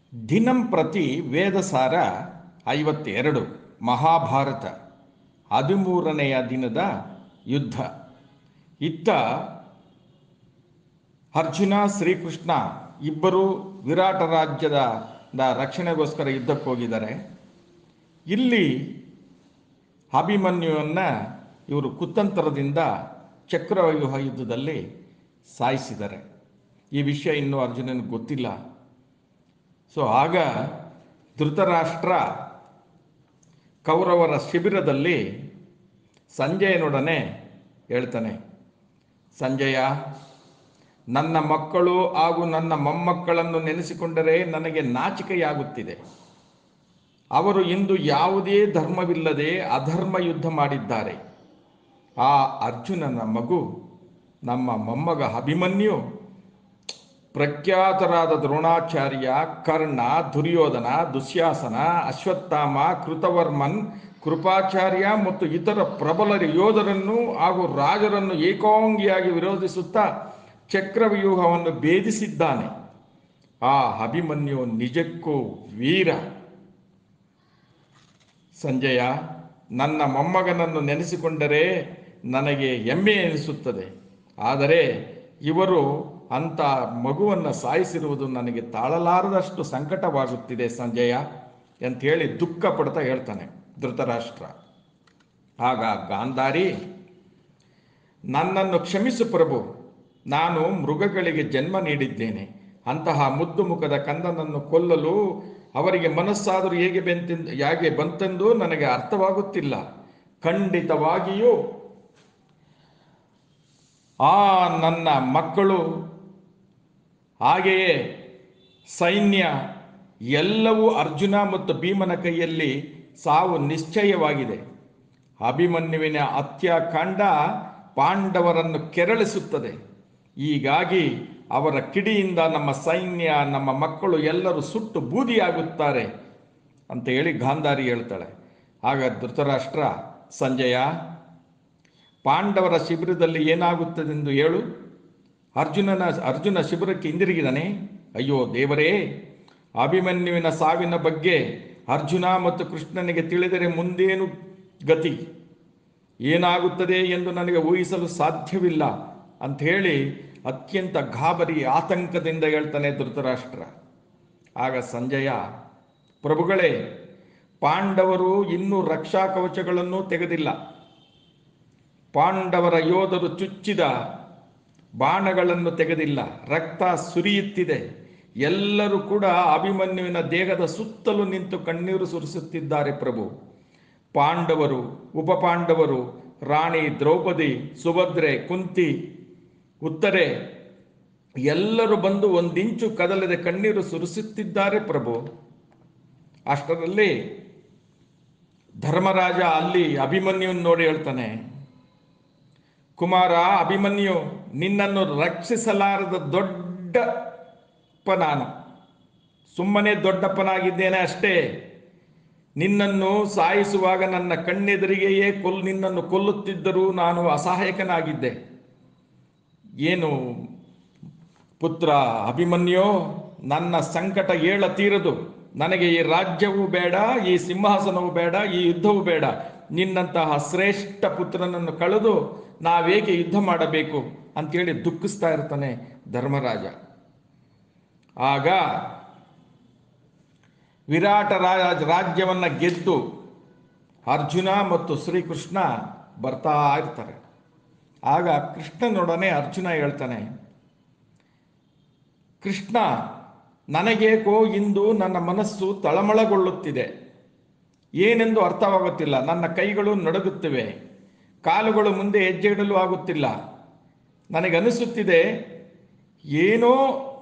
ದಿನಂಪ್ರತಿ ವೇದಸಾರ 52 ಮಹಾಭಾರತ 13ನೆಯ ದಿನದ ಯುದ್ಧ. ಇತ್ತ ಅರ್ಜುನ ಶ್ರೀಕೃಷ್ಣ ಇಬ್ಬರು ವಿರಾಟ ರಾಜ್ಯದ ರಕ್ಷಣೆಗೋಸ್ಕರ ಯುದ್ಧಕ್ಕೆ ಹೋಗಿದ್ದಾರೆ. ಇಲ್ಲಿ ಅಭಿಮನ್ಯುವನ್ನು ಇವರು ಕುತಂತ್ರದಿಂದ ಚಕ್ರವ್ಯೂಹ ಯುದ್ಧದಲ್ಲಿ ಸಾಯಿಸಿದ್ದಾರೆ. ಈ ವಿಷಯ ಇನ್ನೂ ಅರ್ಜುನನಿಗೆ ಗೊತ್ತಿಲ್ಲ. ಆಗ ಧೃತರಾಷ್ಟ್ರ ಕೌರವರ ಶಿಬಿರದಲ್ಲಿ ಸಂಜಯನೊಡನೆ ಹೇಳ್ತಾನೆ, ಸಂಜಯ, ನನ್ನ ಮಕ್ಕಳು ಹಾಗೂ ನನ್ನ ಮೊಮ್ಮಕ್ಕಳನ್ನು ನೆನೆಸಿಕೊಂಡರೆ ನನಗೆ ನಾಚಿಕೆಯಾಗುತ್ತಿದೆ. ಅವರು ಇಂದು ಯಾವುದೇ ಧರ್ಮವಿಲ್ಲದೆ ಅಧರ್ಮ ಯುದ್ಧ ಮಾಡಿದ್ದಾರೆ. ಆ ಅರ್ಜುನನ ಮಗು, ನಮ್ಮ ಮೊಮ್ಮಗ ಅಭಿಮನ್ಯು, ಪ್ರಖ್ಯಾತರಾದ ದ್ರೋಣಾಚಾರ್ಯ, ಕರ್ಣ, ದುರ್ಯೋಧನ, ದುಶ್ಯಾಸನ, ಅಶ್ವತ್ಥಾಮ, ಕೃತವರ್ಮನ್, ಕೃಪಾಚಾರ್ಯ ಮತ್ತು ಇತರ ಪ್ರಬಲ ಯೋಧರನ್ನು ಹಾಗೂ ರಾಜರನ್ನು ಏಕಾಂಗಿಯಾಗಿ ವಿರೋಧಿಸುತ್ತಾ ಚಕ್ರವ್ಯೂಹವನ್ನು ಭೇದಿಸಿದ್ದಾನೆ. ಆ ಅಭಿಮನ್ಯು ನಿಜಕ್ಕೂ ವೀರ. ಸಂಜಯ, ನನ್ನ ಮೊಮ್ಮಗನನ್ನು ನೆನೆಸಿಕೊಂಡರೆ ನನಗೆ ಹೆಮ್ಮೆ ಎನಿಸುತ್ತದೆ. ಆದರೆ ಇವರು ಅಂಥ ಮಗುವನ್ನು ಸಾಯಿಸಿರುವುದು ನನಗೆ ತಾಳಲಾರದಷ್ಟು ಸಂಕಟವಾಗುತ್ತಿದೆ ಸಂಜಯ ಅಂಥೇಳಿ ದುಃಖ ಪಡ್ತಾ ಹೇಳ್ತಾನೆ ಧೃತರಾಷ್ಟ್ರ. ಆಗ ಗಾಂಧಾರಿ, ನನ್ನನ್ನು ಕ್ಷಮಿಸು ಪ್ರಭು, ನಾನು ಮೃಗಗಳಿಗೆ ಜನ್ಮ ನೀಡಿದ್ದೇನೆ. ಅಂತಹ ಮುದ್ದು ಮುಖದ ಕಂದನನ್ನು ಕೊಲ್ಲಲು ಅವರಿಗೆ ಮನಸ್ಸಾದರೂ ಹೇಗೆ ಬಂತೆಂದು ನನಗೆ ಅರ್ಥವಾಗುತ್ತಿಲ್ಲ. ಖಂಡಿತವಾಗಿಯೂ ಆ ನನ್ನ ಮಕ್ಕಳು, ಹಾಗೆಯೇ ಸೈನ್ಯ ಎಲ್ಲವೂ ಅರ್ಜುನ ಮತ್ತು ಭೀಮನ ಕೈಯಲ್ಲಿ ಸಾವು ನಿಶ್ಚಯವಾಗಿದೆ. ಅಭಿಮನ್ಯುವಿನ ಹತ್ಯಾಕಾಂಡ ಪಾಂಡವರನ್ನು ಕೆರಳಿಸುತ್ತದೆ. ಹೀಗಾಗಿ ಅವರ ಕಿಡಿಯಿಂದ ನಮ್ಮ ಸೈನ್ಯ, ನಮ್ಮ ಮಕ್ಕಳು ಎಲ್ಲರೂ ಸುಟ್ಟು ಬೂದಿಯಾಗುತ್ತಾರೆ ಅಂತ ಹೇಳಿ ಗಾಂಧಾರಿ ಹೇಳ್ತಾಳೆ. ಆಗ ಧೃತರಾಷ್ಟ್ರ, ಸಂಜಯ, ಪಾಂಡವರ ಶಿಬಿರದಲ್ಲಿ ಏನಾಗುತ್ತದೆಂದು ಹೇಳು. ಅರ್ಜುನ ಶಿಬಿರಕ್ಕೆ ಹಿಂದಿರುಗಿದನೆ. ಅಯ್ಯೋ ದೇವರೇ, ಅಭಿಮನ್ಯುವಿನ ಸಾವಿನ ಬಗ್ಗೆ ಅರ್ಜುನ ಮತ್ತು ಕೃಷ್ಣನಿಗೆ ತಿಳಿದರೆ ಮುಂದೇನು ಗತಿ, ಏನಾಗುತ್ತದೆ ಎಂದು ನನಗೆ ಊಹಿಸಲು ಸಾಧ್ಯವಿಲ್ಲ ಅಂಥೇಳಿ ಅತ್ಯಂತ ಗಾಬರಿ ಆತಂಕದಿಂದ ಹೇಳ್ತಾನೆ ಧೃತರಾಷ್ಟ್ರ. ಆಗ ಸಂಜಯ, ಪ್ರಭುಗಳೇ, ಪಾಂಡವರು ಇನ್ನೂ ರಕ್ಷಾ ಕವಚಗಳನ್ನು ತೆಗೆದಿಲ್ಲ. ಪಾಂಡವರ ಯೋಧರು ಚುಚ್ಚಿದ ಬಾಣಗಳನ್ನು ತೆಗೆದಿಲ್ಲ. ರಕ್ತ ಸುರಿಯುತ್ತಿದೆ. ಎಲ್ಲರೂ ಕೂಡ ಅಭಿಮನ್ಯುವಿನ ದೇಹದ ಸುತ್ತಲೂ ನಿಂತು ಕಣ್ಣೀರು ಸುರಿಸುತ್ತಿದ್ದಾರೆ ಪ್ರಭು. ಪಾಂಡವರು, ಉಪಪಾಂಡವರು, ರಾಣಿ ದ್ರೌಪದಿ, ಸುಭದ್ರೆ, ಕುಂತಿ, ಉತ್ತರೆ ಎಲ್ಲರೂ ಬಂದು ಒಂದಿಂಚು ಕದಲದೆ ಕಣ್ಣೀರು ಸುರಿಸುತ್ತಿದ್ದಾರೆ ಪ್ರಭು. ಅಷ್ಟರಲ್ಲಿ ಧರ್ಮರಾಜ ಅಲ್ಲಿ ಅಭಿಮನ್ಯುವನ್ನು ನೋಡಿ ಹೇಳ್ತಾನೆ, ಕುಮಾರ ಅಭಿಮನ್ಯು, ನಿನ್ನನ್ನು ರಕ್ಷಿಸಲಾರದ ದೊಡ್ಡಪ್ಪ ನಾನು. ಸುಮ್ಮನೆ ದೊಡ್ಡಪ್ಪನಾಗಿದ್ದೇನೆ ಅಷ್ಟೇ. ನಿನ್ನನ್ನು ಸಾಯಿಸುವಾಗ ನನ್ನ ಕಣ್ಣೆದುರಿಗೆಯೇ ನಿನ್ನನ್ನು ಕೊಲ್ಲುತ್ತಿದ್ದರೂ ನಾನು ಅಸಹಾಯಕನಾಗಿದ್ದೆ. ಏನು ಪುತ್ರ ಅಭಿಮನ್ಯು, ನನ್ನ ಸಂಕಟ ತೀರದು. ನನಗೆ ಈ ರಾಜ್ಯವೂ ಬೇಡ, ಈ ಸಿಂಹಾಸನವೂ ಬೇಡ, ಈ ಯುದ್ಧವೂ ಬೇಡ. ನಿನ್ನಂತಹ ಶ್ರೇಷ್ಠ ಪುತ್ರನನ್ನು ಕಳೆದು ನಾವೇಕೆ ಯುದ್ಧ ಮಾಡಬೇಕು ಅಂತೇಳಿ ದುಃಖಿಸ್ತಾ ಇರ್ತಾನೆ ಧರ್ಮರಾಜ. ಆಗ ವಿರಾಟ ರಾಜ್ಯವನ್ನು ಗೆದ್ದು ಅರ್ಜುನ ಮತ್ತು ಶ್ರೀಕೃಷ್ಣ ಬರ್ತಾ ಇರ್ತಾರೆ. ಆಗ ಕೃಷ್ಣನೊಡನೆ ಅರ್ಜುನ ಹೇಳ್ತಾನೆ, ಕೃಷ್ಣ, ನನಗೇಕೋ ಇಂದು ನನ್ನ ಮನಸ್ಸು ತಳಮಳಗೊಳ್ಳುತ್ತಿದೆ. ಏನೆಂದು ಅರ್ಥವಾಗುತ್ತಿಲ್ಲ. ನನ್ನ ಕೈಗಳು ನಡುಗುತ್ತಿವೆ, ಕಾಲುಗಳು ಮುಂದೆ ಹೆಜ್ಜೆ ಇಡಲು ಆಗುತ್ತಿಲ್ಲ. ನನಗನಿಸುತ್ತಿದೆ ಏನೋ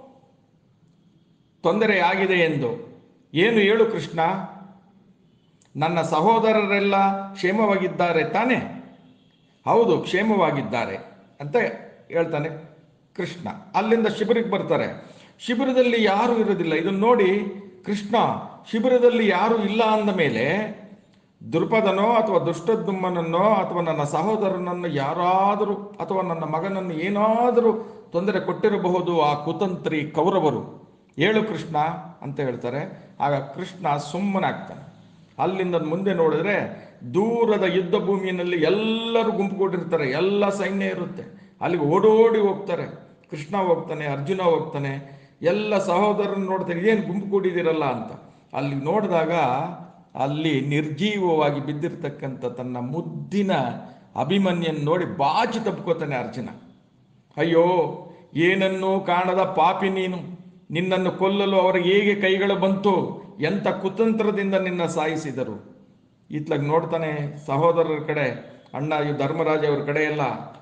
ತೊಂದರೆ ಆಗಿದೆ ಎಂದು. ಏನು ಹೇಳು ಕೃಷ್ಣ? ನನ್ನ ಸಹೋದರರೆಲ್ಲ ಕ್ಷೇಮವಾಗಿದ್ದಾರೆ ತಾನೆ? ಹೌದು, ಕ್ಷೇಮವಾಗಿದ್ದಾರೆ ಅಂತ ಹೇಳ್ತಾನೆ ಕೃಷ್ಣ. ಅಲ್ಲಿಂದ ಶಿಬಿರಕ್ಕೆ ಬರ್ತಾರೆ. ಶಿಬಿರದಲ್ಲಿ ಯಾರೂ ಇರೋದಿಲ್ಲ. ಇದನ್ನು ನೋಡಿ ಕೃಷ್ಣ, ಶಿಬಿರದಲ್ಲಿ ಯಾರೂ ಇಲ್ಲ ಅಂದ ಮೇಲೆ ದ್ರುಪದನೋ ಅಥವಾ ದುಷ್ಟದ್ಯುಮ್ನನೋ ಅಥವಾ ನನ್ನ ಸಹೋದರನನ್ನು ಯಾರಾದರೂ ಅಥವಾ ನನ್ನ ಮಗನನ್ನು ಏನಾದರೂ ತೊಂದರೆ ಕೊಟ್ಟಿರಬಹುದು ಆ ಕುತಂತ್ರಿ ಕೌರವರು. ಹೇಳು ಕೃಷ್ಣ, ಅಂತ ಹೇಳ್ತಾರೆ. ಆಗ ಕೃಷ್ಣ ಸುಮ್ಮನಾಗ್ತಾನೆ. ಅಲ್ಲಿಂದ ಮುಂದೆ ನೋಡಿದ್ರೆ ದೂರದ ಯುದ್ಧ ಭೂಮಿಯಲ್ಲಿ ಎಲ್ಲರೂ ಗುಂಪುಗೊಂಡಿರ್ತಾರೆ, ಎಲ್ಲ ಸೈನ್ಯ ಇರುತ್ತೆ. ಅಲ್ಲಿಗೆ ಓಡೋಡಿ ಹೋಗ್ತಾರೆ. ಕೃಷ್ಣ ಹೋಗ್ತಾನೆ, ಅರ್ಜುನ ಹೋಗ್ತಾನೆ, ಎಲ್ಲ ಸಹೋದರನ್ನು ನೋಡ್ತಾರೆ, ಏನು ಗುಂಪು ಕೂಡಿದಿರಲ್ಲ ಅಂತ. ಅಲ್ಲಿ ನೋಡಿದಾಗ ಅಲ್ಲಿ ನಿರ್ಜೀವವಾಗಿ ಬಿದ್ದಿರ್ತಕ್ಕಂಥ ತನ್ನ ಮುದ್ದಿನ ಅಭಿಮನ್ಯನ್ ನೋಡಿ ಬಾಚಿ ತಪ್ಕೋತಾನೆ ಅರ್ಜುನ. ಅಯ್ಯೋ, ಏನನ್ನೂ ಕಾಣದ ಪಾಪಿ ನೀನು, ನಿನ್ನನ್ನು ಕೊಲ್ಲಲು ಅವರಿಗೆ ಹೇಗೆ ಕೈಗಳು ಬಂತು, ಎಂಥ ಕುತಂತ್ರದಿಂದ ನಿನ್ನ ಸಾಯಿಸಿದರು. ಇತ್ಲಾಗ ನೋಡ್ತಾನೆ ಸಹೋದರರ ಕಡೆ, ಅಣ್ಣ ಧರ್ಮರಾಜ ಅವ್ರ ಕಡೆ ಎಲ್ಲ,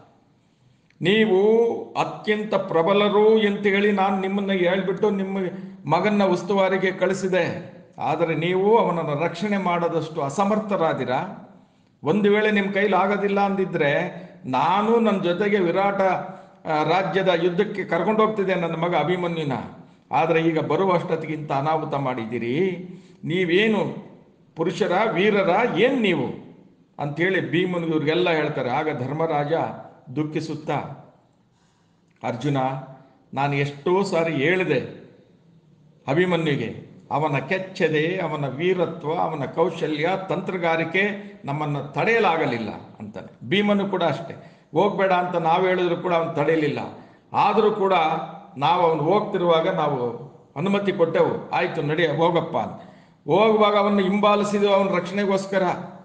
ನೀವು ಅತ್ಯಂತ ಪ್ರಬಲರು ಅಂತ ಹೇಳಿ ನಾನು ನಿಮ್ಮನ್ನು ಹೇಳ್ಬಿಟ್ಟು ನಿಮ್ಮ ಮಗನ್ನ ಉಸ್ತುವಾರಿಗೆ ಕಳಿಸಿದೆ. ಆದರೆ ನೀವು ಅವನನ್ನು ರಕ್ಷಣೆ ಮಾಡೋದಷ್ಟು ಅಸಮರ್ಥರಾದಿರಾ. ಒಂದು ವೇಳೆ ನಿಮ್ಮ ಕೈಲಿ ಆಗೋದಿಲ್ಲ ಅಂದಿದ್ರೆ ನಾನು ನನ್ನ ಜೊತೆಗೆ ವಿರಾಟ ರಾಜ್ಯದ ಯುದ್ಧಕ್ಕೆ ಕರ್ಕೊಂಡು ಹೋಗ್ತಿದ್ದೆ ನನ್ನ ಮಗ ಅಭಿಮನ್ಯುನ. ಆದರೆ ಈಗ ಬರುವಷ್ಟೊತ್ತಿಗಿಂತ ಅನಾಹುತ ಮಾಡಿದ್ದೀರಿ. ನೀವೇನು ಪುರುಷರ, ವೀರರ, ಏನು ನೀವು ಅಂಥೇಳಿ ಭೀಮನಿಗೆ ಇವ್ರಿಗೆಲ್ಲ ಹೇಳ್ತಾರೆ. ಆಗ ಧರ್ಮರಾಜ ದುಃಖಿಸುತ್ತಾ, ಅರ್ಜುನ, ನಾನು ಎಷ್ಟೋ ಸಾರಿ ಹೇಳಿದೆ ಅಭಿಮನ್ಯುಗೆ, ಅವನ ಕೆಚ್ಚದೆ, ಅವನ ವೀರತ್ವ, ಅವನ ಕೌಶಲ್ಯ, ತಂತ್ರಗಾರಿಕೆ ನಮ್ಮನ್ನು ತಡೆಯಲಾಗಲಿಲ್ಲ ಅಂತಾನೆ. ಭೀಮನು ಕೂಡ ಅಷ್ಟೇ, ಹೋಗ್ಬೇಡ ಅಂತ ನಾವು ಹೇಳಿದ್ರು ಕೂಡ ಅವನು ತಡೆಯಲಿಲ್ಲ. ಆದರೂ ಕೂಡ ನಾವು ಅವನು ಹೋಗ್ತಿರುವಾಗ ನಾವು ಅನುಮತಿ ಕೊಟ್ಟೆವು, ಆಯಿತು ನಡಿ ಹೋಗಪ್ಪ ಅಂತ. ಹೋಗುವಾಗ ಅವನು ಹಿಂಬಾಲಿಸಿದೆವು ಅವನ ರಕ್ಷಣೆಗೋಸ್ಕರ.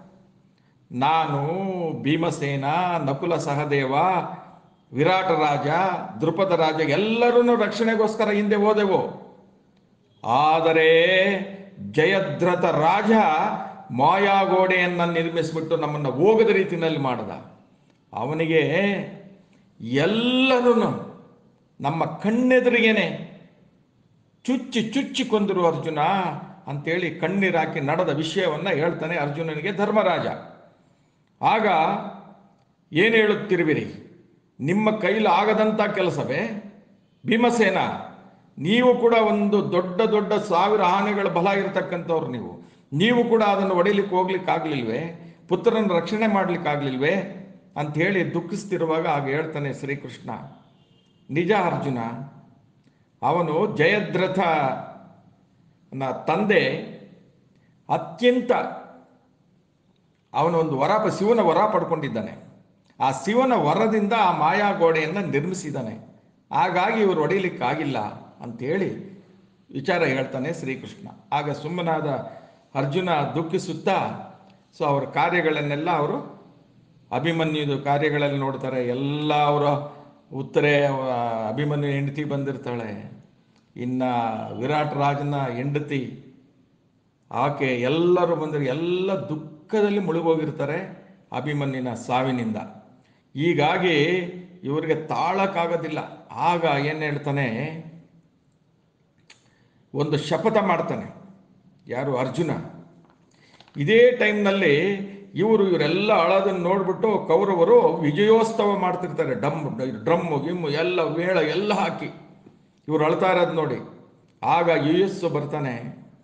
ನಾನು, ಭೀಮಸೇನ, ನಕುಲ ಸಹದೇವ, ವಿರಾಟ ರಾಜ, ದೃಪದ ರಾಜ ಎಲ್ಲರೂ ರಕ್ಷಣೆಗೋಸ್ಕರ ಹಿಂದೆ ಹೋದೆವು. ಆದರೆ ಜಯದ್ರಥ ರಾಜ ಮಾಯಾಗೋಡೆಯನ್ನು ನಿರ್ಮಿಸಿಬಿಟ್ಟು ನಮ್ಮನ್ನು ಹೋಗದ ರೀತಿಯಲ್ಲಿ ಮಾಡಿದ. ಅವನಿಗೆ ಎಲ್ಲರೂ ನಮ್ಮ ಕಣ್ಣೆದುರಿಗೇನೆ ಚುಚ್ಚಿ ಚುಚ್ಚಿ ಕೊಂದರು ಅರ್ಜುನ ಅಂತೇಳಿ ಕಣ್ಣೀರಾಕಿ ನಡೆದ ವಿಷಯವನ್ನು ಹೇಳ್ತಾನೆ ಅರ್ಜುನನಿಗೆ ಧರ್ಮರಾಜ. ಆಗ ಏನು ಹೇಳುತ್ತಿರುವಿರಿ, ನಿಮ್ಮ ಕೈಲಾಗದಂಥ ಕೆಲಸವೇ ಭೀಮಸೇನ? ನೀವು ಕೂಡ ಒಂದು ದೊಡ್ಡ ದೊಡ್ಡ 1000 ಆನೆಗಳ ಬಲ ಇರತಕ್ಕಂಥವ್ರು. ನೀವು ಕೂಡ ಅದನ್ನು ಹೊಡಿಲಿಕ್ಕೆ ಹೋಗ್ಲಿಕ್ಕಾಗಲಿಲ್ವೇ? ಪುತ್ರನ ರಕ್ಷಣೆ ಮಾಡಲಿಕ್ಕಾಗಲಿಲ್ವೇ ಅಂಥೇಳಿ ದುಃಖಿಸ್ತಿರುವಾಗ ಆಗ ಹೇಳ್ತಾನೆ ಶ್ರೀಕೃಷ್ಣ, ನಿಜ ಅರ್ಜುನ, ಅವನು ಜಯದ್ರಥನ ತಂದೆ ಅತ್ಯಂತ ಅವನೊಂದು ಶಿವನ ವರ ಪಡ್ಕೊಂಡಿದ್ದಾನೆ. ಆ ಶಿವನ ವರದಿಂದ ಆ ಮಾಯಾಗೋಡೆಯನ್ನು ನಿರ್ಮಿಸಿದ್ದಾನೆ. ಹಾಗಾಗಿ ಇವರು ಹೊಡಿಲಿಕ್ಕಾಗಿಲ್ಲ ಅಂಥೇಳಿ ವಿಚಾರ ಹೇಳ್ತಾನೆ ಶ್ರೀಕೃಷ್ಣ. ಆಗ ಸುಮ್ಮನಾದ ಅರ್ಜುನ ದುಃಖಿಸುತ್ತಾ ಅವರ ಕಾರ್ಯಗಳನ್ನೆಲ್ಲ ಅವರು ಅಭಿಮನ್ಯುದು ಕಾರ್ಯಗಳಲ್ಲಿ ನೋಡ್ತಾರೆ. ಎಲ್ಲ ಅವರ ಉತ್ತರೆ ಅಭಿಮನ್ಯು ಹೆಂಡತಿ ಬಂದಿರ್ತಾಳೆ, ಇನ್ನು ವಿರಾಟ್ ರಾಜನ ಹೆಂಡತಿ ಆಕೆ, ಎಲ್ಲರೂ ಬಂದರೆ ಎಲ್ಲ ದುಃಖದಲ್ಲಿ ಮುಳುಗೋಗಿರ್ತಾರೆ ಅಭಿಮನ್ಯುನ ಸಾವಿನಿಂದ. ಹೀಗಾಗಿ ಇವರಿಗೆ ತಾಳಕ್ಕಾಗೋದಿಲ್ಲ. ಆಗ ಏನು ಹೇಳ್ತಾನೆ, ಒಂದು ಶಪಥ ಮಾಡ್ತಾನೆ. ಯಾರು? ಅರ್ಜುನ. ಇದೇ ಟೈಮ್ನಲ್ಲಿ ಇವರೆಲ್ಲ ಅಳೋದನ್ನು ನೋಡ್ಬಿಟ್ಟು ಕೌರವರು ವಿಜಯೋತ್ಸವ ಮಾಡ್ತಿರ್ತಾರೆ. ಡ್ರಮ್ಮು ಗಿಮ್ಮು ಎಲ್ಲ ಮೇಳ ಎಲ್ಲ ಹಾಕಿ ಇವ್ರು ಅಳ್ತಾ ಇರೋದು ನೋಡಿ. ಆಗ ಯುಯಸ್ಸು ಬರ್ತಾನೆ,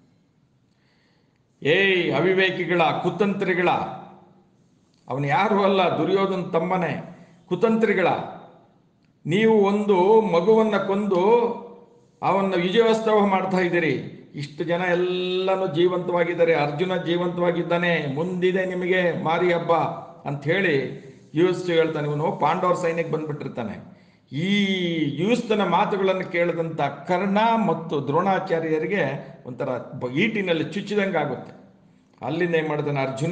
ಏಯ್ ಅವಿವೇಕಿಗಳ, ಕುತಂತ್ರಿಗಳ, ಅವನು ಯಾರು ಅಲ್ಲ, ದುರ್ಯೋಧನ ತಮ್ಮನೇ, ಕುತಂತ್ರಿಗಳ, ನೀವು ಒಂದು ಮಗುವನ್ನು ಕೊಂದು ಅವನ್ನ ವಿಜಯೋತ್ಸವ ಮಾಡ್ತಾ ಇದ್ದೀರಿ. ಇಷ್ಟು ಜನ ಎಲ್ಲನೂ ಜೀವಂತವಾಗಿದ್ದಾರೆ, ಅರ್ಜುನ ಜೀವಂತವಾಗಿದ್ದಾನೆ, ಮುಂದಿದೆ ನಿಮಗೆ ಮಾರಿ ಹಬ್ಬ ಅಂಥೇಳಿ ಯುಯುಸ್ತು ಹೇಳ್ತಾನೆ. ಇವನು ಪಾಂಡವರ ಸೈನ್ಯಕ್ಕೆ ಬಂದ್ಬಿಟ್ಟಿರ್ತಾನೆ. ಈ ಯುಯುಸ್ತನ ಮಾತುಗಳನ್ನು ಕೇಳಿದಂಥ ಕರ್ಣ ಮತ್ತು ದ್ರೋಣಾಚಾರ್ಯರಿಗೆ ಒಂಥರ ಈಟಿನಲ್ಲಿ ಚುಚ್ಚಿದಂಗೆ ಆಗುತ್ತೆ. ಅಲ್ಲಿಂದ ಏನು ಮಾಡ್ತಾನೆ ಅರ್ಜುನ,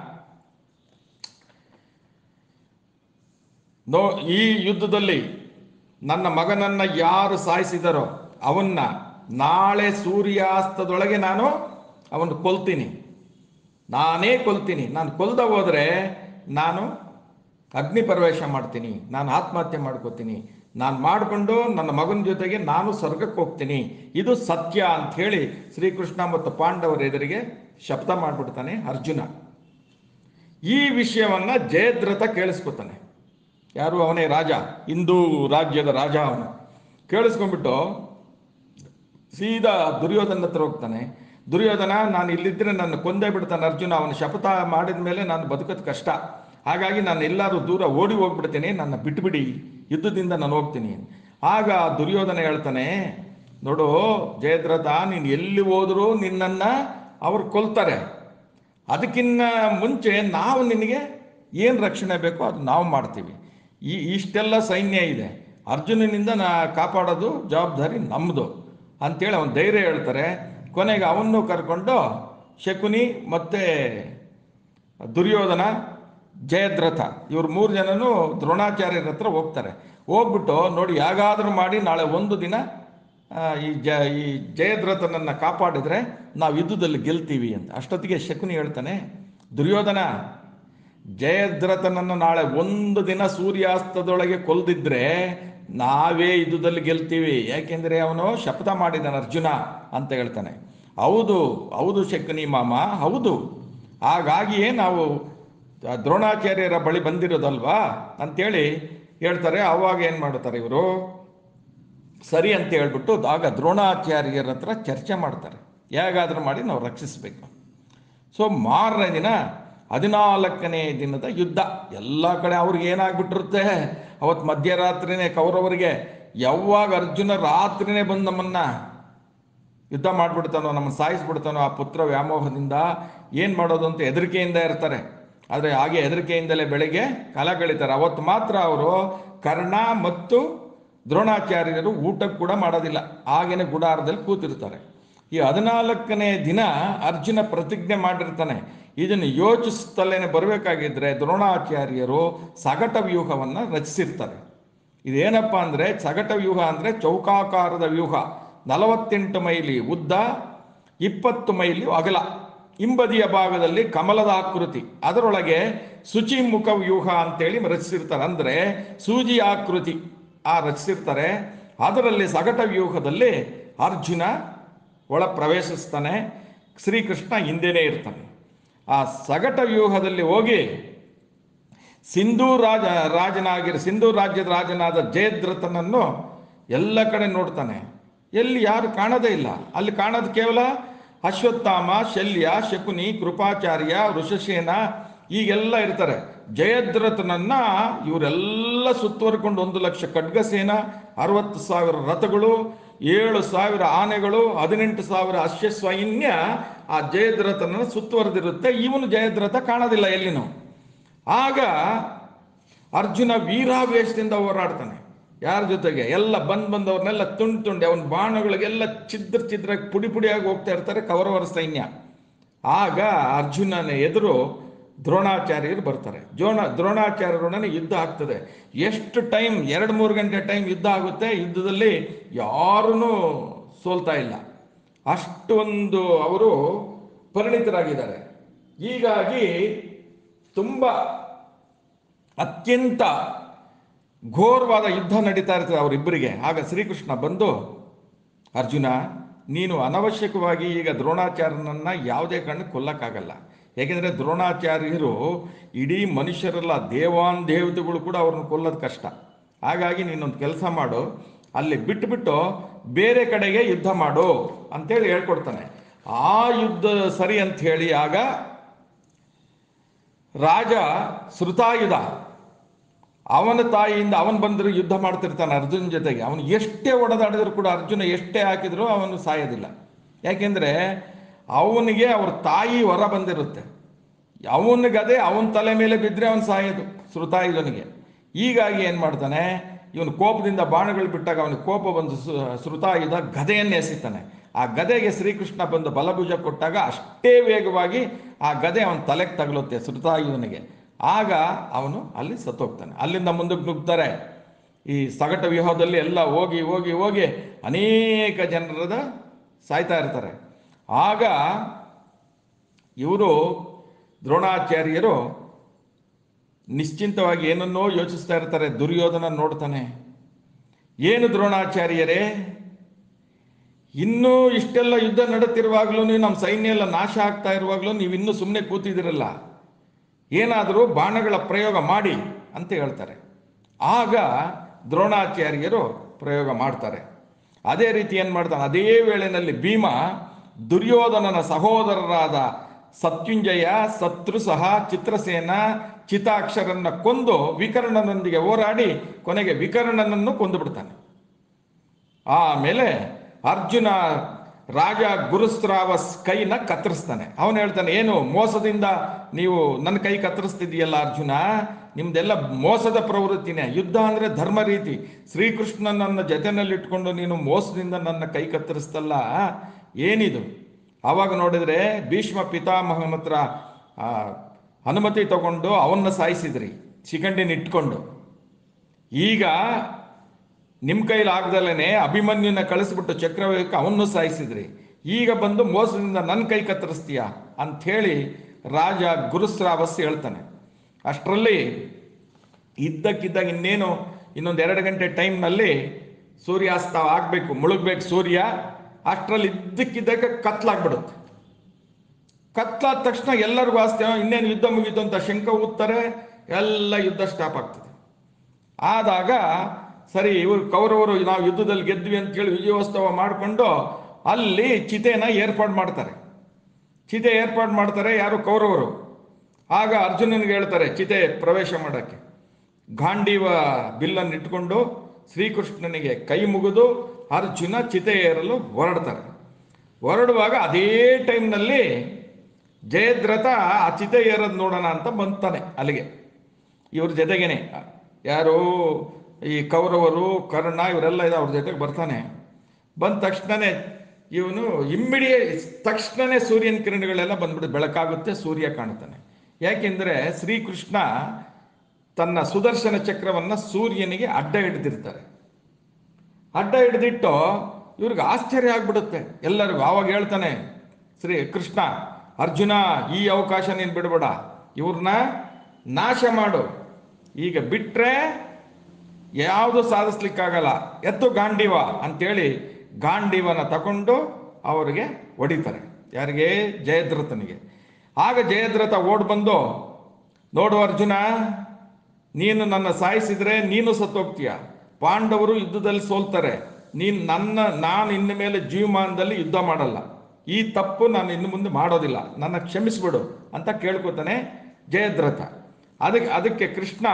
ಈ ಯುದ್ಧದಲ್ಲಿ ನನ್ನ ಮಗನನ್ನು ಯಾರು ಸಾಯಿಸಿದರೋ ಅವನ್ನ ನಾಳೆ ಸೂರ್ಯಾಸ್ತದೊಳಗೆ ನಾನು ಅವನು ಕೊಲ್ತೀನಿ, ನಾನೇ ಕೊಲ್ತೀನಿ. ನಾನು ಕೊಲ್ದ ಹೋದರೆ ನಾನು ಅಗ್ನಿ ಪ್ರವೇಶ ಮಾಡ್ತೀನಿ, ನಾನು ಆತ್ಮಹತ್ಯೆ ಮಾಡ್ಕೋತೀನಿ, ನಾನು ಮಾಡಿಕೊಂಡು ನನ್ನ ಮಗನ ಜೊತೆಗೆ ನಾನು ಸ್ವರ್ಗಕ್ಕೆ ಹೋಗ್ತೀನಿ, ಇದು ಸತ್ಯ ಅಂಥೇಳಿ ಶ್ರೀಕೃಷ್ಣ ಮತ್ತು ಪಾಂಡವರ ಎದುರಿಗೆ ಶಪಥ ಮಾಡಿಬಿಡ್ತಾನೆ ಅರ್ಜುನ. ಈ ವಿಷಯವನ್ನು ಜಯದ್ರಥ ಕೇಳಿಸ್ಕೊತಾನೆ. ಯಾರು? ಅವನೇ ರಾಜ, ಹಿಂದೂ ರಾಜ್ಯದ ರಾಜ. ಅವನು ಕೇಳಿಸ್ಕೊಂಡ್ಬಿಟ್ಟು ಸೀದಾ ದುರ್ಯೋಧನ ಹತ್ರ ಹೋಗ್ತಾನೆ. ದುರ್ಯೋಧನ, ನಾನು ಇಲ್ಲಿದ್ದರೆ ನನ್ನ ಕೊಂದೇ ಬಿಡ್ತಾನೆ ಅರ್ಜುನ, ಅವನು ಶಪಥ ಮಾಡಿದ ಮೇಲೆ ನಾನು ಬದುಕೋದು ಕಷ್ಟ, ಹಾಗಾಗಿ ನಾನು ಎಲ್ಲರೂ ದೂರ ಓಡಿ ಹೋಗ್ಬಿಡ್ತೇನೆ, ನನ್ನ ಬಿಟ್ಬಿಡಿ, ಯುದ್ಧದಿಂದ ನಾನು ಹೋಗ್ತೀನಿ. ಆಗ ದುರ್ಯೋಧನ ಹೇಳ್ತಾನೆ, ನೋಡು ಜಯದ್ರಥ, ನೀನು ಎಲ್ಲಿ ಹೋದರೂ ನಿನ್ನನ್ನು ಅವ್ರು ಕೊಲ್ತಾರೆ. ಅದಕ್ಕಿಂತ ಮುಂಚೆ ನಾವು ನಿನಗೆ ಏನು ರಕ್ಷಣೆ ಬೇಕೋ ಅದು ನಾವು ಮಾಡ್ತೀವಿ. ಇಷ್ಟೆಲ್ಲ ಸೈನ್ಯ ಇದೆ, ಅರ್ಜುನನಿಂದ ಕಾಪಾಡೋದು ಜವಾಬ್ದಾರಿ ನಮ್ಮದು ಅಂತೇಳಿ ಅವನು ಧೈರ್ಯ ಹೇಳ್ತಾರೆ. ಕೊನೆಗೆ ಅವನ್ನೂ ಕರ್ಕೊಂಡು ಶಕುನಿ ಮತ್ತು ದುರ್ಯೋಧನ, ಜಯದ್ರಥ ಇವ್ರು 3 ಜನನೂ ದ್ರೋಣಾಚಾರ್ಯರ ಹತ್ರ ಹೋಗ್ತಾರೆ. ಹೋಗ್ಬಿಟ್ಟು ನೋಡಿ, ಹೇಗಾದರೂ ಮಾಡಿ ನಾಳೆ ಒಂದು ದಿನ ಈ ಜಯದ್ರಥನನ್ನು ಕಾಪಾಡಿದರೆ ನಾವು ಯುದ್ಧದಲ್ಲಿ ಗೆಲ್ತೀವಿ ಅಂತ. ಅಷ್ಟೊತ್ತಿಗೆ ಶಕುನಿ ಹೇಳ್ತಾನೆ, ದುರ್ಯೋಧನ, ಜಯದ್ರಥನನ್ನು ನಾಳೆ ಒಂದು ದಿನ ಸೂರ್ಯಾಸ್ತದೊಳಗೆ ಕೊಲ್ದಿದ್ರೆ ನಾವೇ ಯುದ್ಧದಲ್ಲಿ ಗೆಲ್ತೀವಿ, ಯಾಕೆಂದರೆ ಅವನು ಶಪಥ ಮಾಡಿದ್ದಾನೆ ಅರ್ಜುನ ಅಂತ ಹೇಳ್ತಾನೆ. ಹೌದು ಹೌದು ಶಕುನಿ ಮಾಮ, ಹೌದು, ಹಾಗಾಗಿಯೇ ನಾವು ದ್ರೋಣಾಚಾರ್ಯರ ಬಳಿ ಬಂದಿರೋದಲ್ವಾ ಅಂತೇಳಿ ಹೇಳ್ತಾರೆ. ಆವಾಗ ಏನು ಮಾಡುತ್ತಾರೆ ಇವರು, ಸರಿ ಅಂತ ಹೇಳ್ಬಿಟ್ಟು ಆಗ ದ್ರೋಣಾಚಾರ್ಯರ ಹತ್ರ ಚರ್ಚೆ ಮಾಡ್ತಾರೆ, ಹೇಗಾದರೂ ಮಾಡಿ ನಾವು ರಕ್ಷಿಸಬೇಕು. ಸೊ ಮಾರನೇ ದಿನ 14ನೇ ದಿನದ ಯುದ್ಧ. ಎಲ್ಲ ಕಡೆ ಅವ್ರಿಗೆ ಏನಾಗ್ಬಿಟ್ಟಿರುತ್ತೆ, ಅವತ್ತು ಮಧ್ಯರಾತ್ರಿನೇ ಕೌರವರಿಗೆ, ಯಾವಾಗ ಅರ್ಜುನ ರಾತ್ರಿನೇ ಬಂದು ನಮ್ಮನ್ನು ಯುದ್ಧ ಮಾಡಿಬಿಡ್ತಾನೋ, ನಮ್ಮನ್ನು ಸಾಯಿಸ್ಬಿಡ್ತಾನೋ, ಆ ಪುತ್ರ ವ್ಯಾಮೋಹದಿಂದ ಏನು ಮಾಡೋದು ಅಂತ ಹೆದರಿಕೆಯಿಂದ ಇರ್ತಾರೆ. ಆದರೆ ಹಾಗೆ ಹೆದರಿಕೆಯಿಂದಲೇ ಬೆಳಗ್ಗೆ ಕಾಲ ಕಳೀತಾರೆ. ಅವತ್ತು ಮಾತ್ರ ಅವರು ಕರ್ಣ ಮತ್ತು ದ್ರೋಣಾಚಾರ್ಯರು ಊಟಕ್ಕೆ ಕೂಡ ಮಾಡೋದಿಲ್ಲ, ಹಾಗೇನೆ ಗುಡಾರದಲ್ಲಿ ಕೂತಿರ್ತಾರೆ. ಈ 14ನೇ ದಿನ ಅರ್ಜುನ ಪ್ರತಿಜ್ಞೆ ಮಾಡಿರ್ತಾನೆ. ಇದನ್ನು ಯೋಚಿಸುತ್ತಲೇ ಬರಬೇಕಾಗಿದ್ದರೆ ದ್ರೋಣಾಚಾರ್ಯರು ಸಗಟ ವ್ಯೂಹವನ್ನು ರಚಿಸಿರ್ತಾರೆ. ಇದೇನಪ್ಪ ಅಂದರೆ, ಸಗಟ ವ್ಯೂಹ ಅಂದರೆ ಚೌಕಾಕಾರದ ವ್ಯೂಹ, 48 ಮೈಲಿ ಉದ್ದ, 20 ಮೈಲಿ ಅಗಲ, ಹಿಂಬದಿಯ ಭಾಗದಲ್ಲಿ ಕಮಲದ ಆಕೃತಿ, ಅದರೊಳಗೆ ಶುಚಿಮುಖ ವ್ಯೂಹ ಅಂತೇಳಿ ರಚಿಸಿರ್ತಾರೆ, ಅಂದರೆ ಸೂಜಿ ಆಕೃತಿ ರಚಿಸಿರ್ತಾರೆ. ಅದರಲ್ಲಿ ಸಗಟ ವ್ಯೂಹದಲ್ಲಿ ಅರ್ಜುನ ಒಳ ಪ್ರವೇಶಿಸ್ತಾನೆ, ಶ್ರೀಕೃಷ್ಣ ಹಿಂದೆನೇ ಇರ್ತಾನೆ. ಆ ಸಗಟ ವ್ಯೂಹದಲ್ಲಿ ಹೋಗಿ ಸಿಂಧೂ ರಾಜ್ಯದ ರಾಜನಾದ ಜಯದ್ರಥನನ್ನು ಎಲ್ಲ ಕಡೆ ನೋಡ್ತಾನೆ. ಎಲ್ಲಿ ಯಾರು ಕಾಣೋದೇ ಇಲ್ಲ. ಅಲ್ಲಿ ಕಾಣೋದು ಕೇವಲ ಅಶ್ವತ್ಥಾಮ, ಶಲ್ಯ, ಶಕುನಿ, ಕೃಪಾಚಾರ್ಯ, ವೃಷಸೇನ ಈಗೆಲ್ಲ ಇರ್ತಾರೆ. ಜಯದ್ರಥನನ್ನ ಇವರೆಲ್ಲ ಸುತ್ತುವರ್ಕೊಂಡು 1,00,000 ಖಡ್ಗಸೇನ, 60,000 ರಥಗಳು, 7,000 ಆನೆಗಳು, 18,000 ಅಶ್ವಸೈನ್ಯ ಆ ಜಯದ್ರಥನನ್ನು ಸುತ್ತುವರೆದಿರುತ್ತೆ. ಇವನು ಜಯದ್ರಥ ಕಾಣೋದಿಲ್ಲ ಎಲ್ಲಿನೂ. ಆಗ ಅರ್ಜುನ ವೀರಾವೇಶದಿಂದ ಹೋರಾಡ್ತಾನೆ. ಯಾರ ಜೊತೆಗೆ? ಎಲ್ಲ ಬಂದವ್ರನ್ನೆಲ್ಲ ತುಂಡು ಅವನ ಬಾಣಗಳಿಗೆಲ್ಲ ಛಿದ್ರ ಪುಡಿ ಪುಡಿಯಾಗಿ ಹೋಗ್ತಾ ಇರ್ತಾರೆ ಕೌರವರ ಸೈನ್ಯ. ಆಗ ಅರ್ಜುನನ ಎದುರು ದ್ರೋಣಾಚಾರ್ಯರು ಬರ್ತಾರೆ. ದ್ರೋಣಾಚಾರ್ಯರೊಡನೆ ಯುದ್ಧ ಆಗ್ತದೆ. ಎಷ್ಟು ಟೈಮ್, 2-3 ಗಂಟೆ ಟೈಮ್ ಯುದ್ಧ ಆಗುತ್ತೆ. ಯುದ್ಧದಲ್ಲಿ ಯಾರೂ ಸೋಲ್ತಾ ಇಲ್ಲ, ಅಷ್ಟೊಂದು ಅವರು ಪರಿಣಿತರಾಗಿದ್ದಾರೆ. ಹೀಗಾಗಿ ತುಂಬ ಅತ್ಯಂತ ಘೋರವಾದ ಯುದ್ಧ ನಡೀತಾ ಇರ್ತದೆ ಅವರಿಬ್ಬರಿಗೆ. ಆಗ ಶ್ರೀಕೃಷ್ಣ ಬಂದು, ಅರ್ಜುನ, ನೀನು ಅನವಶ್ಯಕವಾಗಿ ಈಗ ದ್ರೋಣಾಚಾರ್ಯನನ್ನು ಯಾವುದೇ ಕಾರಣಕ್ಕೆ ಕೊಲ್ಲಕ್ಕಾಗಲ್ಲ. ಏಕೆಂದರೆ ದ್ರೋಣಾಚಾರ್ಯರು ಇಡೀ ಮನುಷ್ಯರೆಲ್ಲ, ದೇವತೆಗಳು ಕೂಡ ಅವ್ರನ್ನ ಕೊಲ್ಲೋದು ಕಷ್ಟ. ಹಾಗಾಗಿ ನೀನೊಂದು ಕೆಲಸ ಮಾಡು, ಅಲ್ಲಿ ಬಿಟ್ಟುಬಿಟ್ಟು ಬೇರೆ ಕಡೆಗೆ ಯುದ್ಧ ಮಾಡು ಅಂತೇಳಿ ಹೇಳ್ಕೊಡ್ತಾನೆ. ಆ ಯುದ್ಧ ಸರಿ ಅಂತ ಹೇಳಿ ಆಗ ರಾಜ ಶ್ರುತಾಯುಧ, ಅವನ ತಾಯಿಯಿಂದ ಅವನು ಬಂದರೂ ಯುದ್ಧ ಮಾಡ್ತಿರ್ತಾನೆ ಅರ್ಜುನ ಜೊತೆಗೆ. ಅವನು ಎಷ್ಟೇ ಹೊಡೆದಾಡಿದ್ರು ಕೂಡ, ಅರ್ಜುನ ಎಷ್ಟೇ ಹಾಕಿದ್ರು ಅವನು ಸಾಯೋದಿಲ್ಲ. ಯಾಕೆಂದರೆ ಅವನಿಗೆ ಅವ್ರ ತಾಯಿ ಹೊರ ಬಂದಿರುತ್ತೆ. ಅವನಿಗದೇ ಅವನ ತಲೆ ಮೇಲೆ ಬಿದ್ದರೆ ಅವನು ಸಾಯೋದು ಶ್ರುತಾಯುಧನಿಗೆ. ಹೀಗಾಗಿ ಏನು ಮಾಡ್ತಾನೆ, ಇವನು ಕೋಪದಿಂದ ಬಾಣಗಳು ಬಿಟ್ಟಾಗ ಅವನಿಗೆ ಕೋಪ ಬಂದು ಶ್ರುತಾಯುಧ ಗದೆಯನ್ನು ಎಸಿತಾನೆ. ಆ ಗದೆಗೆ ಶ್ರೀಕೃಷ್ಣ ಬಂದು ಬಲಭುಜ ಕೊಟ್ಟಾಗ ಅಷ್ಟೇ ವೇಗವಾಗಿ ಆ ಗದೆ ಅವನ ತಲೆಗೆ ತಗಲುತ್ತೆ ಶ್ರುತಾಯುಧನಿಗೆ. ಆಗ ಅವನು ಅಲ್ಲಿ ಸತ್ತೋಗ್ತಾನೆ. ಅಲ್ಲಿಂದ ಮುಂದಕ್ಕೆ ನುಗ್ತಾರೆ. ಈ ಸಗಟ ವ್ಯೂಹದಲ್ಲಿ ಎಲ್ಲ ಹೋಗಿ ಹೋಗಿ ಹೋಗಿ ಅನೇಕ ಜನರದ ಸಾಯ್ತಾ ಇರ್ತಾರೆ. ಆಗ ಇವರು ದ್ರೋಣಾಚಾರ್ಯರು ನಿಶ್ಚಿಂತವಾಗಿ ಏನನ್ನೋ ಯೋಚಿಸ್ತಾ ಇರ್ತಾರೆ. ದುರ್ಯೋಧನ ನೋಡ್ತಾನೆ, ಏನು ದ್ರೋಣಾಚಾರ್ಯರೇ, ಇನ್ನೂ ಇಷ್ಟೆಲ್ಲ ಯುದ್ಧ ನಡುತ್ತಿರುವಾಗಲೂ, ನಮ್ಮ ಸೈನ್ಯ ಎಲ್ಲ ನಾಶ ಆಗ್ತಾ ಇರುವಾಗಲೂ ನೀವು ಇನ್ನೂ ಸುಮ್ಮನೆ ಕೂತಿದ್ದೀರಲ್ಲ, ಏನಾದರೂ ಬಾಣಗಳ ಪ್ರಯೋಗ ಮಾಡಿ ಅಂತ ಹೇಳ್ತಾರೆ. ಆಗ ದ್ರೋಣಾಚಾರ್ಯರು ಪ್ರಯೋಗ ಮಾಡ್ತಾರೆ. ಅದೇ ರೀತಿ ಏನು ಮಾಡ್ತಾನೆ, ಅದೇ ವೇಳೆಯಲ್ಲಿ ಭೀಮ ದುರ್ಯೋಧನನ ಸಹೋದರರಾದ ಸತ್ಯುಂಜಯ, ಶತ್ರುಸಹ, ಚಿತ್ರಸೇನ, ಚಿತಾಕ್ಷರನ್ನ ಕೊಂದು ವಿಕರ್ಣನೊಂದಿಗೆ ಹೋರಾಡಿ ಕೊನೆಗೆ ವಿಕರ್ಣನನ್ನು ಕೊಂದು ಬಿಡ್ತಾನೆ. ಆಮೇಲೆ ಅರ್ಜುನ ರಾಜ ಗುರುಸ್ರಾವಸ್ ಕೈನ ಕತ್ತರಿಸ್ತಾನೆ. ಅವನು ಹೇಳ್ತಾನೆ, ಏನು ಮೋಸದಿಂದ ನೀವು ನನ್ನ ಕೈ ಕತ್ತರಿಸ್ತಿದೀಯಲ್ಲ ಅರ್ಜುನ, ನಿಮ್ದೆಲ್ಲ ಮೋಸದ ಪ್ರವೃತ್ತಿನೇ. ಯುದ್ಧ ಅಂದ್ರೆ ಧರ್ಮ ರೀತಿ. ಶ್ರೀಕೃಷ್ಣನನ್ನ ಜೊತೆನಲ್ಲಿಟ್ಕೊಂಡು ನೀನು ಮೋಸದಿಂದ ನನ್ನ ಕೈ ಕತ್ತರಿಸ್ತಲ್ಲ, ಏನಿದು? ಆವಾಗ ನೋಡಿದ್ರೆ ಭೀಷ್ಮ ಪಿತಾಮಹನ ಹತ್ರ ಅನುಮತಿ ತಗೊಂಡು ಅವನ್ನ ಸಾಯಿಸಿದ್ರಿ ಶಿಖಂಡಿನ ಇಟ್ಕೊಂಡು. ಈಗ ನಿಮ್ಮ ಕೈಲಿ ಆಗ್ದಲೇ ಅಭಿಮನ್ಯುನ ಕಳಿಸ್ಬಿಟ್ಟು ಚಕ್ರವ್ಯೂಹಕ್ಕೆ ಅವನ್ನೂ ಸಾಯಿಸಿದ್ರಿ. ಈಗ ಬಂದು ಮೋಸದಿಂದ ನನ್ನ ಕೈ ಕತ್ತರಿಸ್ತೀಯ ಅಂಥೇಳಿ ರಾಜ ಗುರುಸ್ರಾವಸ್ ಹೇಳ್ತಾನೆ. ಅಷ್ಟರಲ್ಲಿ ಇದ್ದಕ್ಕಿದ್ದಾಗ ಇನ್ನೊಂದು 2 ಗಂಟೆ ಟೈಮ್ನಲ್ಲಿ ಸೂರ್ಯಾಸ್ತ ಆಗಬೇಕು, ಮುಳುಗ್ಬೇಕು ಸೂರ್ಯ. ಅಷ್ಟರಲ್ಲಿ ಇದ್ದಕ್ಕಿದ್ದಾಗ ಕತ್ಲಾಗ್ಬಿಡುತ್ತೆ. ಕತ್ಲಾದ ತಕ್ಷಣ ಎಲ್ಲರಿಗೂ ಆಸ್ತಿ, ಇನ್ನೇನು ಯುದ್ಧ ಮುಗೀತು ಅಂತ ಶಂಕ ಊದ್ತಾರೆ. ಎಲ್ಲ ಯುದ್ಧ ಸ್ಟಾಪ್ ಆಗ್ತದೆ. ಆದಾಗ ಸರಿ, ಇವರು ಕೌರವರು ನಾವು ಯುದ್ಧದಲ್ಲಿ ಗೆದ್ವಿ ಅಂತೇಳಿ ವಿಜಯೋತ್ಸವ ಮಾಡಿಕೊಂಡು ಅಲ್ಲಿ ಚಿತೆನ ಏರ್ಪಾಡು ಮಾಡ್ತಾರೆ ಯಾರು? ಕೌರವರು. ಆಗ ಅರ್ಜುನನಿಗೆ ಹೇಳ್ತಾರೆ ಚಿತೆ ಪ್ರವೇಶ ಮಾಡೋಕ್ಕೆ. ಗಾಂಡೀವ ಬಿಲ್ಲನ್ನು ಇಟ್ಕೊಂಡು ಶ್ರೀಕೃಷ್ಣನಿಗೆ ಕೈ ಮುಗಿದು ಅರ್ಜುನ ಚಿತೆ ಏರಲು ಹೊರಡುವಾಗ ಅದೇ ಟೈಮ್ನಲ್ಲಿ ಜಯದ್ರಥ ಆ ಚಿತೆ ಏರೋದು ನೋಡೋಣ ಅಂತ ಬಂತಾನೆ ಅಲ್ಲಿಗೆ. ಇವ್ರ ಜೊತೆಗೇನೆ ಯಾರು ಈ ಕೌರವರು, ಕರ್ಣ ಇವರೆಲ್ಲ ಇದೆ, ಅವ್ರ ಜೊತೆಗೆ ಬರ್ತಾನೆ. ಬಂದ ತಕ್ಷಣನೇ ಇವನು ತಕ್ಷಣನೇ ಸೂರ್ಯನ ಕಿರಣಗಳೆಲ್ಲ ಬಂದ್ಬಿಟ್ಟು ಬೆಳಕಾಗುತ್ತೆ, ಸೂರ್ಯ ಕಾಣ್ತಾನೆ. ಯಾಕೆಂದ್ರೆ ಶ್ರೀಕೃಷ್ಣ ತನ್ನ ಸುದರ್ಶನ ಚಕ್ರವನ್ನ ಸೂರ್ಯನಿಗೆ ಅಡ್ಡ ಹಿಡಿದಿರ್ತಾರೆ. ಅಡ್ಡ ಹಿಡಿದಿಟ್ಟು ಇವ್ರಿಗೆ ಆಶ್ಚರ್ಯ ಆಗ್ಬಿಡುತ್ತೆ ಎಲ್ಲರಿಗೂ. ಆವಾಗ ಹೇಳ್ತಾನೆ ಕೃಷ್ಣ, ಅರ್ಜುನ ಈ ಅವಕಾಶ ನೀನು ಬಿಡಬೇಡ, ಇವ್ರನ್ನ ನಾಶ ಮಾಡು. ಈಗ ಬಿಟ್ರೆ ಯಾವುದು ಸಾಧಿಸ್ಲಿಕ್ಕಾಗಲ್ಲ, ಎತ್ತು ಗಾಂಡೀವ ಅಂತೇಳಿ ಗಾಂಡೀವನ ತಗೊಂಡು ಅವರಿಗೆ ಹೊಡಿತಾರೆ. ಯಾರಿಗೆ? ಜಯದ್ರಥನಿಗೆ. ಆಗ ಜಯದ್ರಥ ಓಡ್ ಬಂದು, ನೋಡು ಅರ್ಜುನ, ನೀನು ನನ್ನ ಸಾಯಿಸಿದ್ರೆ ನೀನು ಸತ್ತೋಗ್ತೀಯ, ಪಾಂಡವರು ಯುದ್ಧದಲ್ಲಿ ಸೋಲ್ತಾರೆ, ನಾನು ಇನ್ನು ಮೇಲೆ ಜೀವಮಾನದಲ್ಲಿ ಯುದ್ಧ ಮಾಡಲ್ಲ, ಈ ತಪ್ಪು ನಾನು ಇನ್ನು ಮುಂದೆ ಮಾಡೋದಿಲ್ಲ, ನನ್ನ ಕ್ಷಮಿಸ್ಬಿಡು ಅಂತ ಕೇಳ್ಕೊತಾನೆ ಜಯದ್ರಥ. ಅದಕ್ಕೆ ಕೃಷ್ಣ,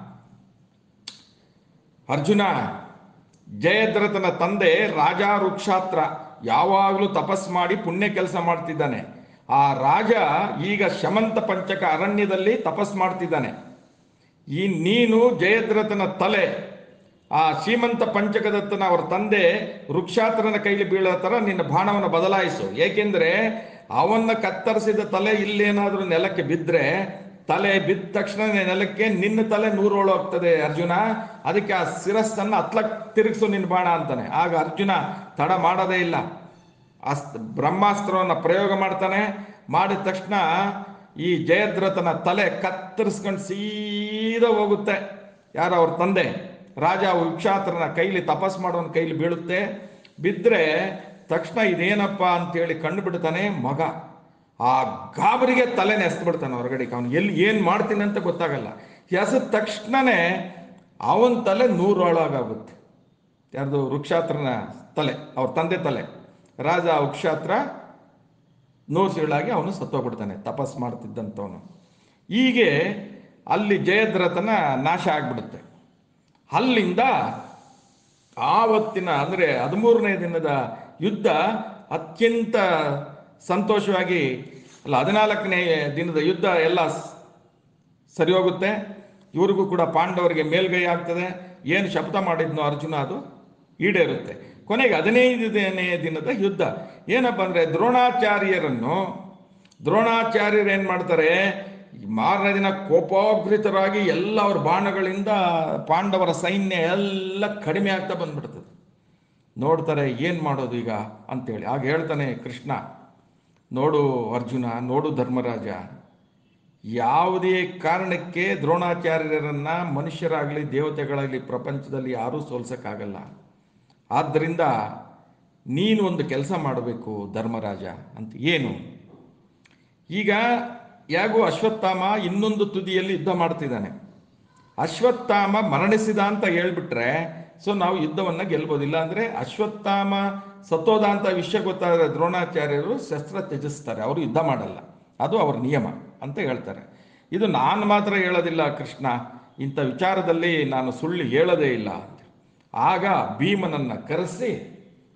ಅರ್ಜುನ, ಜಯದ್ರಥನ ತಂದೆ ರಾಜ ರುಕ್ಷಾತ್ರ ಯಾವಾಗಲೂ ತಪಸ್ ಮಾಡಿ ಪುಣ್ಯ ಕೆಲಸ ಮಾಡ್ತಿದ್ದಾನೆ. ಆ ರಾಜ ಈಗ ಶಮಂತ ಪಂಚಕ ಅರಣ್ಯದಲ್ಲಿ ತಪಸ್ ಮಾಡ್ತಿದ್ದಾನೆ. ನೀನು ಜಯದ್ರಥನ ತಲೆ ಆ ಶ್ರೀಮಂತ ಪಂಚಕದತ್ತನ ಅವ್ರ ತಂದೆ ವೃಕ್ಷಾತ್ರನ ಕೈಲಿ ಬೀಳೋ ಥರ ನಿನ್ನ ಬಾಣವನ್ನು ಬದಲಾಯಿಸು. ಏಕೆಂದ್ರೆ ಅವನ್ನ ಕತ್ತರಿಸಿದ ತಲೆ ಇಲ್ಲೇನಾದ್ರೂ ನೆಲಕ್ಕೆ ಬಿದ್ದರೆ, ತಲೆ ಬಿದ್ದ ತಕ್ಷಣ ನೆಲಕ್ಕೆ ನಿನ್ನ ತಲೆ 100 ಹೋಗ್ತದೆ ಅರ್ಜುನ. ಅದಕ್ಕೆ ಆ ಶಿರಸ್ಸನ್ನು ಹತ್ಲಕ್ಕೆ ತಿರುಗಿಸು ನಿನ್ನ ಬಾಣ ಅಂತಾನೆ. ಆಗ ಅರ್ಜುನ ತಡ ಮಾಡೋದೇ ಇಲ್ಲ, ಬ್ರಹ್ಮಾಸ್ತ್ರವನ್ನು ಪ್ರಯೋಗ ಮಾಡ್ತಾನೆ. ಮಾಡಿದ ತಕ್ಷಣ ಈ ಜಯದ್ರಥನ ತಲೆ ಕತ್ತರಿಸ್ಕೊಂಡು ಸೀದಾ ಹೋಗುತ್ತೆ. ಯಾರು? ಅವ್ರ ತಂದೆ ರಾಜ ವೃಕ್ಷಾತ್ರನ ಕೈಲಿ, ತಪಸ್ ಮಾಡೋನ ಕೈಲಿ ಬೀಳುತ್ತೆ. ಬಿದ್ದರೆ ತಕ್ಷಣ ಇದೇನಪ್ಪ ಅಂತೇಳಿ ಕಂಡು ಬಿಡ್ತಾನೆ ಮಗ. ಆ ಗಾಬರಿಗೆ ತಲೆನ ಎಸ್ಬಿಡ್ತಾನೆ ಹೊರಗಡೆ. ಅವನು ಏನು ಮಾಡ್ತೀನಿ ಅಂತ ಗೊತ್ತಾಗಲ್ಲ. ಎಸದ ತಕ್ಷಣನೇ ಅವನ ತಲೆ 100 ಹಾಳಾಗುತ್ತೆ. ಯಾರ್ದು? ವೃಕ್ಷಾತ್ರನ ತಲೆ, ಅವ್ರ ತಂದೆ ತಲೆ. ರಾಜ ವೃಕ್ಷಾತ್ರ 100 ಸೀಳಾಗಿ ಅವನು ಸತ್ತೋಗ್ಬಿಡ್ತಾನೆ, ತಪಸ್ ಮಾಡ್ತಿದ್ದಂಥವನು. ಹೀಗೆ ಅಲ್ಲಿ ಜಯದ್ರಥನ ನಾಶ ಆಗ್ಬಿಡುತ್ತೆ. ಅಲ್ಲಿಂದ ಆವತ್ತಿನ ಅಂದರೆ 13ನೇ ದಿನದ ಯುದ್ಧ ಅತ್ಯಂತ ಸಂತೋಷವಾಗಿ, 14ನೇ ದಿನದ ಯುದ್ಧ ಎಲ್ಲ ಸರಿ ಹೋಗುತ್ತೆ. ಇವ್ರಿಗೂ ಕೂಡ ಪಾಂಡವರಿಗೆ ಮೇಲ್ಗೈ ಆಗ್ತದೆ. ಏನು ಶಪಥ ಮಾಡಿದ್ನೋ ಅರ್ಜುನ ಅದು ಈಡೇರುತ್ತೆ. ಕೊನೆಗೆ 15ನೇ ದಿನದ ಯುದ್ಧ ಏನಪ್ಪ ಅಂದರೆ, ದ್ರೋಣಾಚಾರ್ಯರು ಏನು ಮಾಡ್ತಾರೆ, ಮಾರನೇ ದಿನ ಕೋಪೋಗ್ರಿತರಾಗಿ ಎಲ್ಲ ಅವ್ರ ಬಾಣಗಳಿಂದ ಪಾಂಡವರ ಸೈನ್ಯ ಎಲ್ಲ ಕಡಿಮೆ ಆಗ್ತಾ ಬಂದ್ಬಿಡ್ತದೆ. ನೋಡ್ತಾರೆ ಏನು ಮಾಡೋದು ಈಗ ಅಂತೇಳಿ. ಆಗ ಹೇಳ್ತಾನೆ ಕೃಷ್ಣ, ನೋಡು ಅರ್ಜುನ, ನೋಡು ಧರ್ಮರಾಜ, ಯಾವುದೇ ಕಾರಣಕ್ಕೆ ದ್ರೋಣಾಚಾರ್ಯರನ್ನ ಮನುಷ್ಯರಾಗಲಿ ದೇವತೆಗಳಾಗಲಿ ಪ್ರಪಂಚದಲ್ಲಿ ಯಾರೂ ಸೋಲ್ಸಕ್ಕಾಗಲ್ಲ. ಆದ್ದರಿಂದ ನೀನು ಒಂದು ಕೆಲಸ ಮಾಡಬೇಕು ಧರ್ಮರಾಜ ಅಂತ. ಏನು? ಈಗ ಯಾಗೋ ಅಶ್ವತ್ಥಾಮ ಇನ್ನೊಂದು ತುದಿಯಲ್ಲಿ ಯುದ್ಧ ಮಾಡ್ತಿದ್ದಾನೆ. ಅಶ್ವತ್ಥಾಮ ಮರಣಿಸಿದ ಅಂತ ಹೇಳ್ಬಿಟ್ರೆ ನಾವು ಯುದ್ಧವನ್ನು ಗೆಲ್ಬೋದಿಲ್ಲ. ಅಂದರೆ ಅಶ್ವತ್ಥಾಮ ಸತ್ತೋದ ಅಂತ ವಿಷಯ ಗೊತ್ತಾದರೆ ದ್ರೋಣಾಚಾರ್ಯರು ಶಸ್ತ್ರ ತ್ಯಜಿಸ್ತಾರೆ, ಅವರು ಯುದ್ಧ ಮಾಡಲ್ಲ, ಅದು ಅವ್ರ ನಿಯಮ ಅಂತ ಹೇಳ್ತಾರೆ. ಇದು ನಾನು ಮಾತ್ರ ಹೇಳೋದಿಲ್ಲ ಕೃಷ್ಣ, ಇಂಥ ವಿಚಾರದಲ್ಲಿ ನಾನು ಸುಳ್ಳು ಹೇಳೋದೇ ಇಲ್ಲ ಅಂತ. ಆಗ ಭೀಮನನ್ನು ಕರೆಸಿ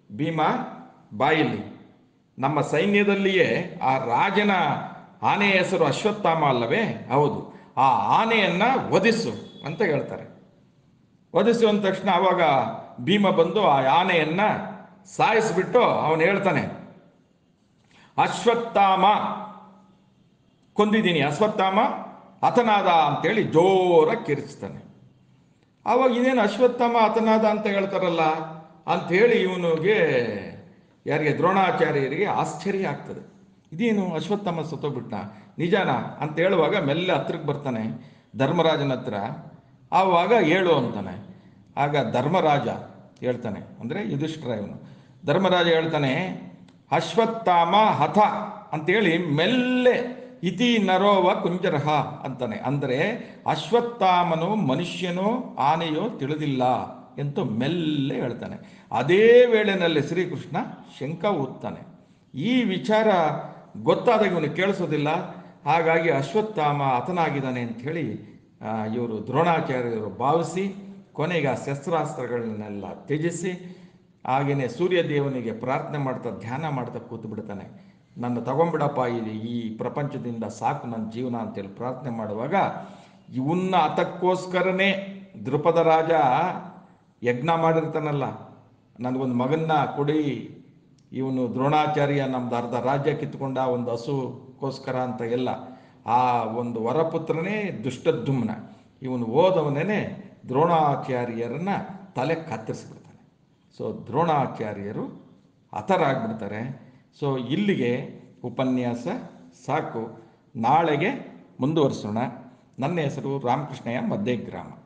ಭೀಮ ಬಾಯಿಲಿ. ನಮ್ಮ ಸೈನ್ಯದಲ್ಲಿಯೇ ಆ ರಾಜನ ಆನೆಯ ಹೆಸರು ಅಶ್ವತ್ಥಾಮ ಅಲ್ಲವೇ? ಹೌದು. ಆ ಆನೆಯನ್ನು ವಧಿಸು ಅಂತ ಹೇಳ್ತಾರೆ. ವಧಿಸು ಅಂದ ತಕ್ಷಣ ಆವಾಗ ಭೀಮ ಬಂದು ಆ ಆನೆಯನ್ನು ಸಾಯಿಸಿಬಿಟ್ಟು ಅವನು ಹೇಳ್ತಾನೆ, ಅಶ್ವತ್ಥಾಮ ಕೊಂದಿದ್ದೀನಿ, ಅಶ್ವತ್ಥಾಮ ಹತನಾದ ಅಂತೇಳಿ ಜೋರಾಗಿ ಕಿರಿಸ್ತಾನೆ. ಆವಾಗ ಇದೇನು ಅಶ್ವತ್ಥಾಮ ಹತನಾದ ಅಂತ ಹೇಳ್ತಾರಲ್ಲ ಅಂಥೇಳಿ ಇವನಿಗೆ, ಯಾರಿಗೆ, ದ್ರೋಣಾಚಾರ್ಯರಿಗೆ ಆಶ್ಚರ್ಯ ಆಗ್ತದೆ. ಇದೇನು ಅಶ್ವತ್ಥಾಮ ಸತ್ತೋಗ್ಬಿಟ್ನ, ನಿಜಾನ ಅಂತ ಹೇಳುವಾಗ ಮೆಲ್ಲ ಹತ್ರಕ್ಕೆ ಬರ್ತಾನೆ ಧರ್ಮರಾಜನ ಹತ್ರ. ಆವಾಗ ಹೇಳು ಅಂತಾನೆ. ಆಗ ಧರ್ಮರಾಜ ಹೇಳ್ತಾನೆ, ಅಂದರೆ ಯುಧಿಷ್ಠಿರ ಇವನು. ಧರ್ಮರಾಜ ಹೇಳ್ತಾನೆ, ಅಶ್ವತ್ಥಾಮ ಹತ ಅಂತೇಳಿ ಮೆಲ್ಲೆ ಇತಿ ನರೋವ ಕುಂಜರಹ ಅಂತಾನೆ. ಅಂದರೆ ಅಶ್ವತ್ಥಾಮನು ಮನುಷ್ಯನೋ ಆನೆಯೋ ತಿಳಿದಿಲ್ಲ ಎಂದು ಮೆಲ್ಲೆ ಹೇಳ್ತಾನೆ. ಅದೇ ವೇಳೆಯಲ್ಲಿ ಶ್ರೀಕೃಷ್ಣ ಶಂಕ ಊದ್ತಾನೆ. ಈ ವಿಚಾರ ಗೊತ್ತಾದಾಗ ಇವನು ಕೇಳಿಸೋದಿಲ್ಲ. ಹಾಗಾಗಿ ಅಶ್ವತ್ಥಾಮ ಹತನಾಗಿದ್ದಾನೆ ಅಂಥೇಳಿ ಇವರು ದ್ರೋಣಾಚಾರ್ಯರು ಭಾವಿಸಿ ಕೊನೆಗೆ ಆ ಶಸ್ತ್ರಾಸ್ತ್ರಗಳನ್ನೆಲ್ಲ ತ್ಯಜಿಸಿ ಹಾಗೆಯೇ ಸೂರ್ಯದೇವನಿಗೆ ಪ್ರಾರ್ಥನೆ ಮಾಡ್ತಾ ಧ್ಯಾನ ಮಾಡ್ತಾ ಕೂತು ಬಿಡ್ತಾನೆ. ನನ್ನ ತಗೊಂಬಿಡಪ್ಪ, ಈ ಪ್ರಪಂಚದಿಂದ ಸಾಕು ನನ್ನ ಜೀವನ ಅಂತೇಳಿ ಪ್ರಾರ್ಥನೆ ಮಾಡುವಾಗ ಇವನ್ನ ಅದಕ್ಕೋಸ್ಕರನೇ ದೃಪದ ರಾಜ ಯಜ್ಞ ಮಾಡಿರ್ತಾನಲ್ಲ, ನನಗೊಂದು ಮಗನ್ನ ಕೊಡಿ, ಇವನು ದ್ರೋಣಾಚಾರ್ಯ ನಮ್ದು ಅರ್ಧ ರಾಜ್ಯ ಕಿತ್ಕೊಂಡ ಒಂದು ಹಸುಗೋಸ್ಕರ ಅಂತ ಎಲ್ಲ, ಆ ಒಂದು ವರಪುತ್ರನೇ ದುಷ್ಟದ್ಯುಮ್ನ. ಇವನು ಓದವನೇ ದ್ರೋಣಾಚಾರ್ಯರನ್ನು ತಲೆ ಕತ್ತರಿಸ್ಬಿಡ್ತಾನೆ. ಸೊ ದ್ರೋಣಾಚಾರ್ಯರು ಹತರಾಗ್ಬಿಡ್ತಾರೆ. ಸೊ ಇಲ್ಲಿಗೆ ಉಪನ್ಯಾಸ ಸಾಕು. ನಾಳೆಗೆ ಮುಂದುವರಿಸೋಣ. ನನ್ನ ಹೆಸರು ರಾಮಕೃಷ್ಣಯ್ಯ ಮಧ್ಯಗ್ರಾಮ.